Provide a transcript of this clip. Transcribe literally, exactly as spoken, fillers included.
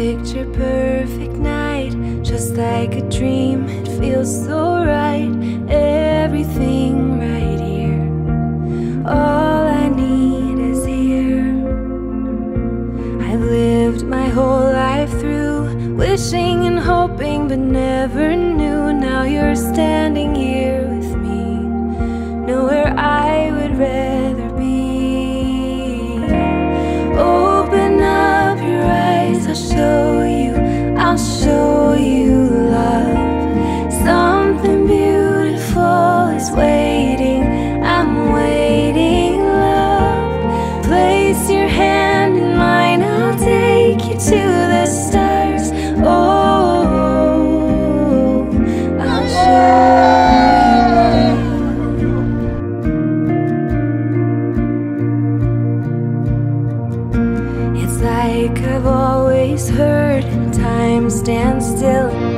picture perfect night, just like a dream, it feels so right. Everything right here, all I need is here. I've lived my whole life through, wishing and hoping but never knew. Now you're standing here with me, nowhere I would rather be. Open up your eyes, I'll show you, I'll show you love. Something beautiful is waiting, I'm waiting, love. Place your hand in mine, I'll take you to the stars. Oh, I'll show you. It's like I've always heard time stand still.